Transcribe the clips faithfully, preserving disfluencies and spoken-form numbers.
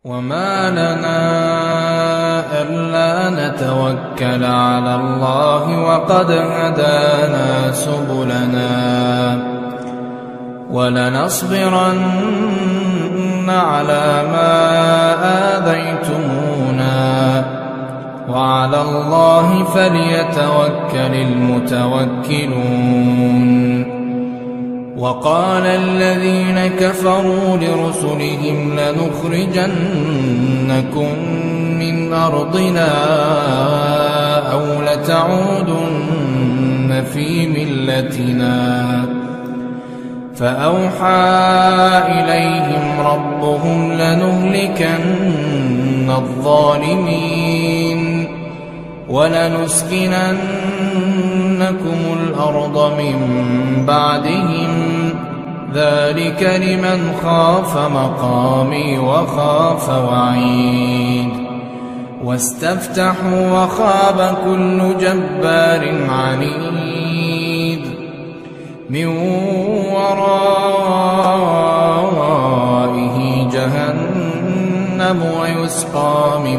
وما لنا ألا نتوكل على الله وقد هدانا سبلنا ولنصبرن على ما آذيتمونا وعلى الله فليتوكل المتوكلون. وقال الذين كفروا لرسلهم لنخرجنكم من أرضنا أو لتعودن في ملتنا فأوحى إليهم ربهم لنهلكن الظالمين ولنسكننكم الأرض من بعدهم ذلك لمن خاف مقامي وخاف وعيد. واستفتحوا وخاب كل جبار عنيد من ورائه جهنم ويسقى من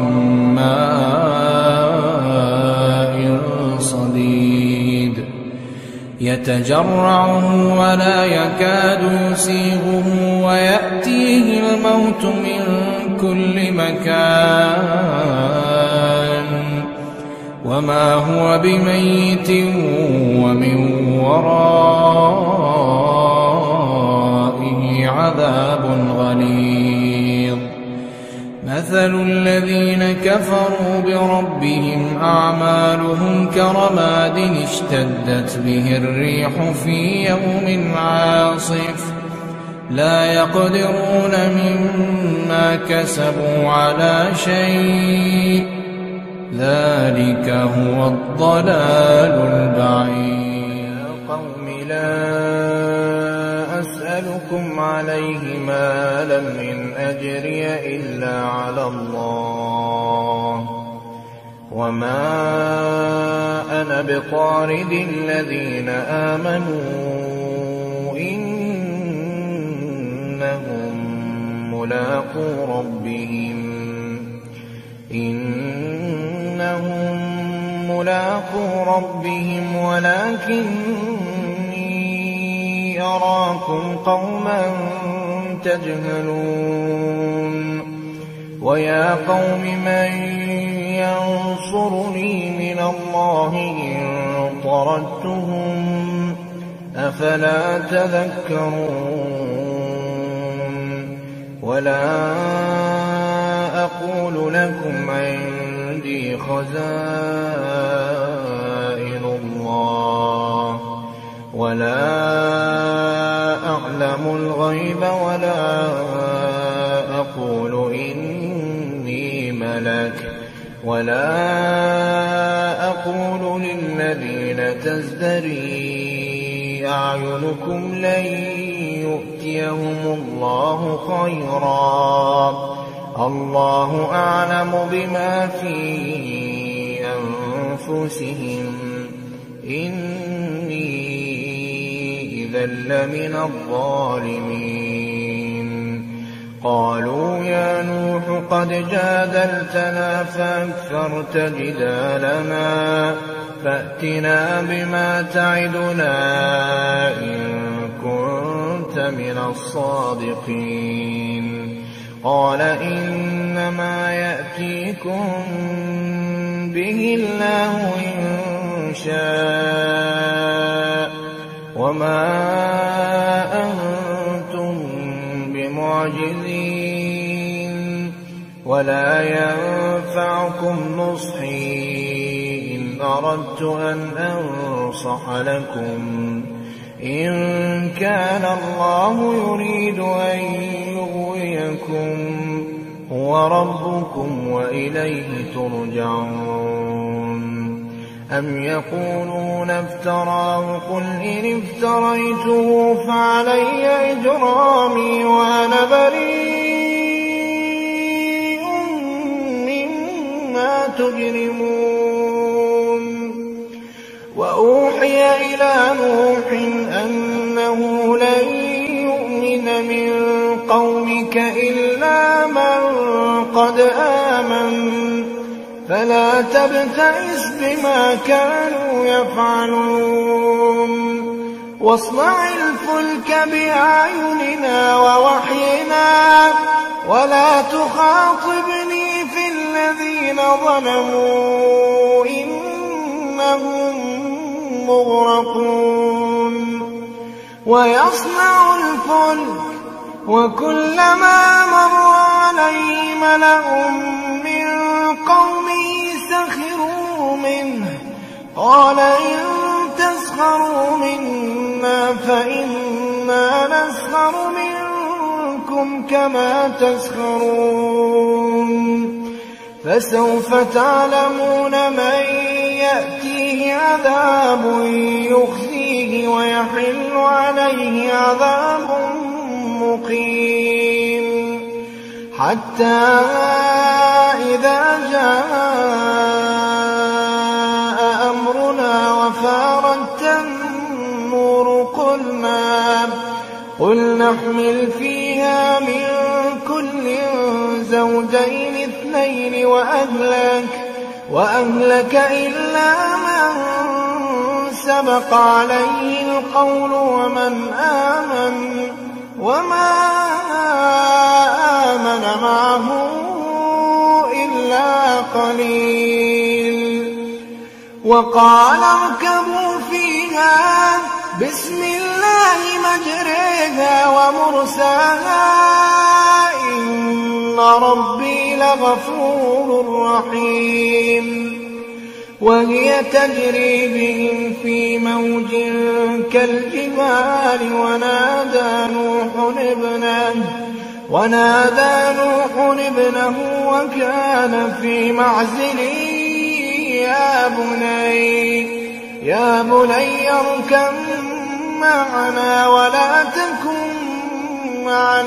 ماء صديد يتجرعه ولا يكاد يسيغه ويأتيه الموت من كل مكان وما هو بميت ومن ورائه عذاب غليظ. مثل الذين كفروا بربهم أعمالهم كرماد اشتدت به الريح في يوم عاصف لا يقدرون مما كسبوا على شيء ذلك هو الضلال البعيد. يا قوم لا أسألكم عليه مالا إن أجري إلا على الله وما أنا بطارد الذين آمنوا إنهم ملاقو ربهم إنهم ملاقو ربهم ولكني أراكم قوما تجهلون. ويا قوم من ينصرني من الله إن طردتهم أفلا تذكرون. ولا أقول لكم عندي خزائن الله ولا أعلم الغيب ولا أقول إني ملك ولا أقول للذين تزدري أعينكم لن يؤتيهم الله خيرا الله أعلم بما في أنفسهم إني إذا لمن الظالمين. قالوا يا نوح قد جادلتنا فأكثرت جدالنا فأتنا بما تعدنا إن كنت من الصادقين. قال إنما يأتيكم به الله إن شاء وما أنتم بمعجزين ولا ينفعكم نصحي إن أردت أن أنصح لكم إن كان الله يريد أن يغويكم هو ربكم وإليه ترجعون. أم يقولون افتراه قل إن افتريته فعلي إجرامي وأنا بريء مما تجرمون. وأوحي إلى نوح أنه لن يؤمن من قومك إلا من قد آمن فلا تبتئس بما كانوا يفعلون واصنع الفلك بأعيننا ووحينا ولا تخاطبني في الذين ظلموا إنهم مغرقون ويصنع الفلك وكلما مر عليه ملأ من قومه سخروا منه قال إن تسخروا منا فإنا نسخر منكم كما تسخرون فسوف تعلمون من يأتيه عذاب يخزيه ويحل عليه عذاب مقيم حتى إذا جاء أمرنا وفارت النور قلنا قل نحمل فيها من كل زوجين اثنين وأهلك, وأهلك إلا من سبق عليه القول ومن آمن وما آمن معه إلا قليل وقال اركبوا فيها بسم الله مجريها ومرساها إن ربي لغفور رحيم وهي تجري بهم في موج كالجبال ونادى نوح ابنه ونادى نوح ابنه وكان في معزل يا بني يا بني اركب معنا ولا تكن مع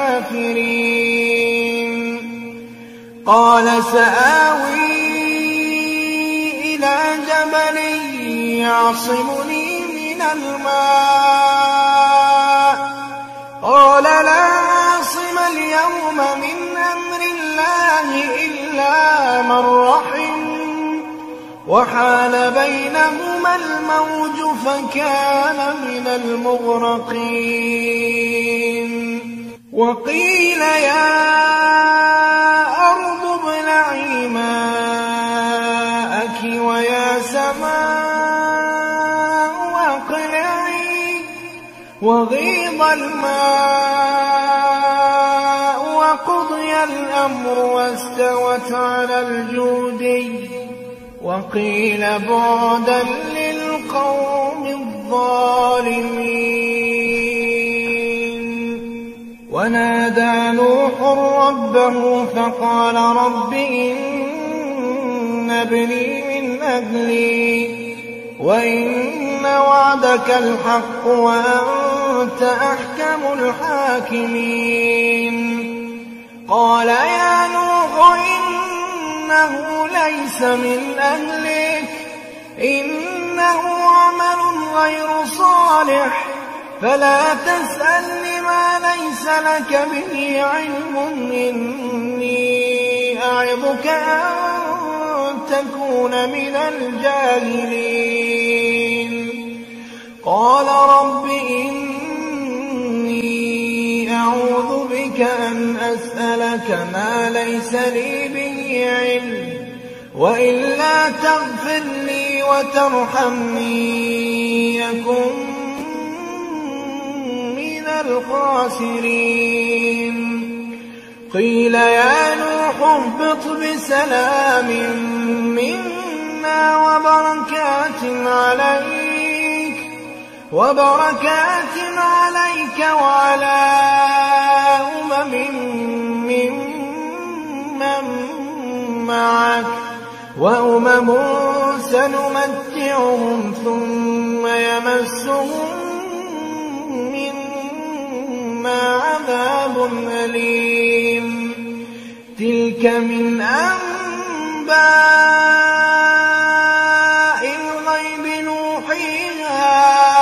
الكافرين قال سآوي إلى جبل يعصمني من الماء قال لا عاصم اليوم من أمر الله إلا من رحم وحال بينهما الموج فكان من المغرقين وقيل يا أرض ابلعي ماءك ويا سماء أقلعي وغيض الماء وقضي الأمر واستوت على الجودي وقيل بعدا للقوم الظالمين ونادى نوح ربه فقال رب إن ابني من أهلي وإن وعدك الحق وأنت أحكم الحاكمين قال يا نوح إنه ليس من أهلك إنه عمل غير صالح فلا تسألني ما ليس لك به علم إني أعظك أن تكون من الجاهلين قال رب إني أعوذ بك أن أسألك ما ليس لي به علم وإلا تغفر لي وترحمني يكن من الخاسرين قيل يا نوح اهبط بسلام منا وبركات عليك وبركات عليك وعلى أمم ممن معك وأمم سنمتعهم ثم يمسهم منا عذاب أليم تلك من أنباء الغيب نوحيها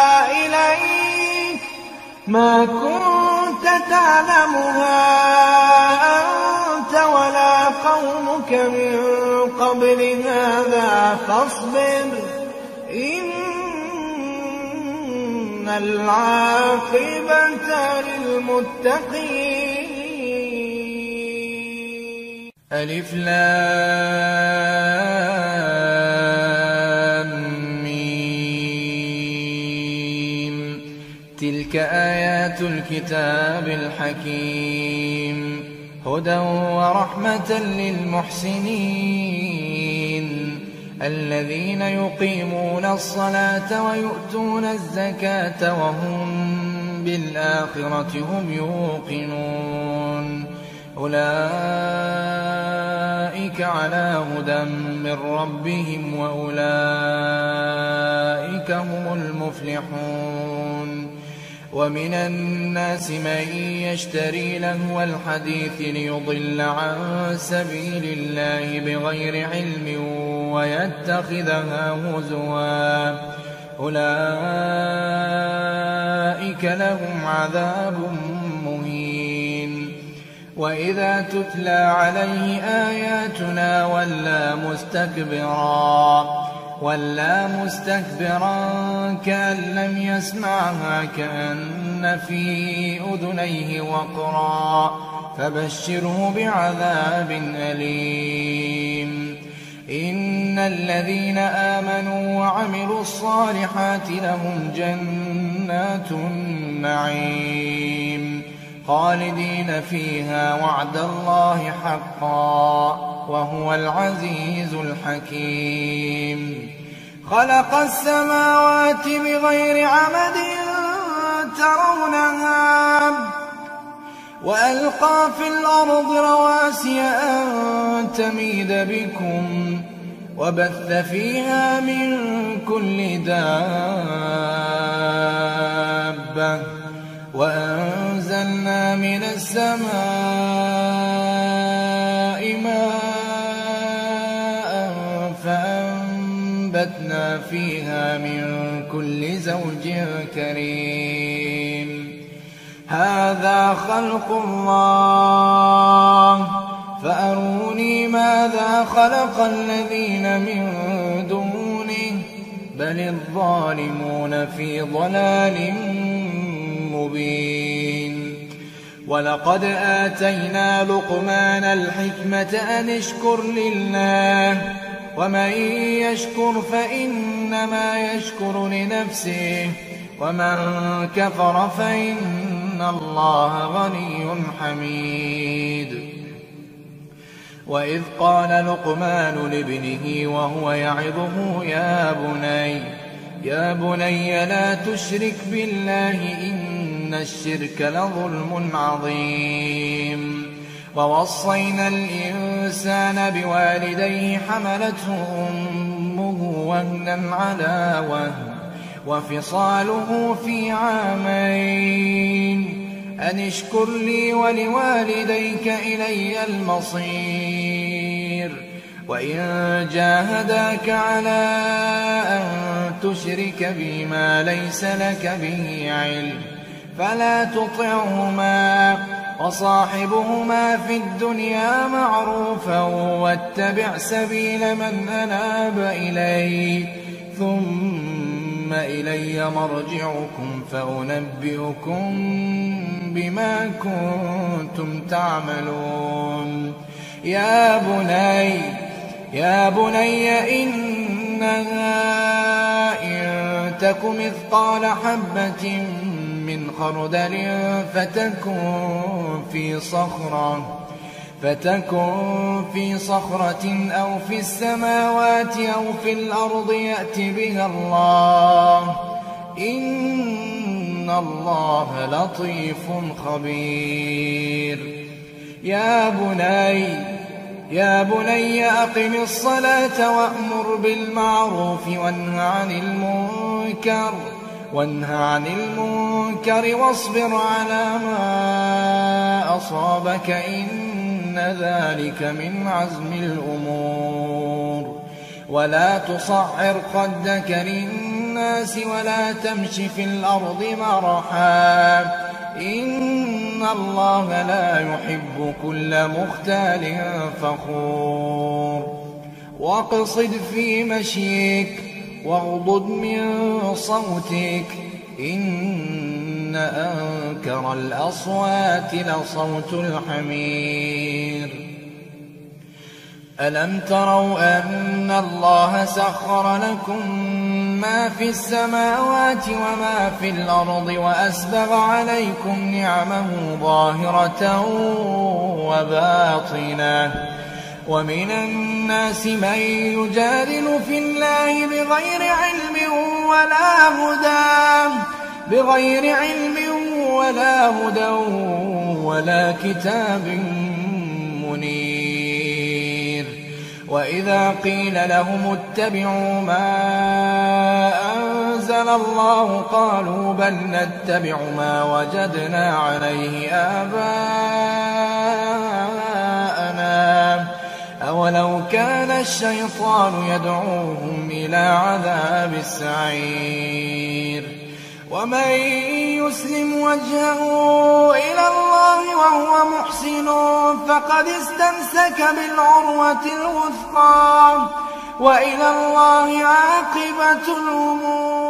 إليك ما كنت تعلمها أنت ولا قومك من قبل هذا فاصبر إن العاقبة للمتقين. ألف لام ميم. تلك آيات الكتاب الحكيم هدى ورحمة للمحسنين الذين يقيمون الصلاة ويؤتون الزكاة وهم بالآخرة هم يوقنون أولئك على هدى من ربهم وأولئك هم المفلحون. ومن الناس من يشتري لهو الحديث ليضل عن سبيل الله بغير علم ويتخذها هزوا أولئك لهم عذاب مهين. وإذا تتلى عليه آياتنا ولى مستكبرا ولا مستكبرا كأن لم يسمعها كأن في أذنيه وقرا فبشره بعذاب أليم. إن الذين آمنوا وعملوا الصالحات لهم جنات النعيم خالدين فيها وعد الله حقا وهو العزيز الحكيم. خلق السماوات بغير عمد ترونها وألقى في الأرض رواسي أن تميد بكم وبث فيها من كل دابة وأنزلنا من السماء ماء فأنبتنا فيها من كل زوج كريم. هذا خلق الله فأروني ماذا خلق الذين من دونه بل الظالمون في ضلال مبين. ولقد آتينا لقمان الحكمة أن اشكر لله ومن يشكر فإنما يشكر لنفسه ومن كفر فإن الله غني حميد. وإذ قال لقمان لابنه وهو يعظه يا بني يا بني لا تشرك بالله إن الشرك لظلم عظيم. ووصينا الإنسان بوالديه حملته أمه وهنا على وهن وفصاله في عامين أن اشكر لي ولوالديك إلي المصير. وإن جاهداك على أن تشرك بي ما ليس لك به علم فلا تطعهما وصاحبهما في الدنيا معروفا واتبع سبيل من أناب إلي ثم إلي مرجعكم فأنبئكم بما كنتم تعملون. يا بني يا بني إنها إن تك مثقال حبة من خردل فتكن في صخرة فتكن في صخرة أو في السماوات أو في الأرض يأت بها الله إن الله لطيف خبير. يا بني يا بني أقم الصلاة وأمر بالمعروف وانه عن المنكر وانه عن المنكر واصبر على ما أصابك إن ذلك من عزم الأمور. ولا تصعر خدك للناس ولا تمش في الأرض مرحا إن الله لا يحب كل مختال فخور واقصد في مشيك واغضض من صوتك إن أنكر الأصوات لصوت الحمير ألم تروا أن الله سخر لكم ما في السماوات وما في الأرض وأسبغ عليكم نعمه ظاهرة وباطنة ومن الناس من يجادل في الله بغير علم ولا هدى بغير علم ولا هدى ولا كتاب منير وإذا قيل لهم اتبعوا ما أنزل الله قالوا بل نتبع ما وجدنا عليه آباءنا أولو كان الشيطان يدعوهم إلى عذاب السعير ومن يسلم وجهه إلى الله وهو محسن فقد استمسك بالعروة الوثقى وإلى الله عاقبة الأمور.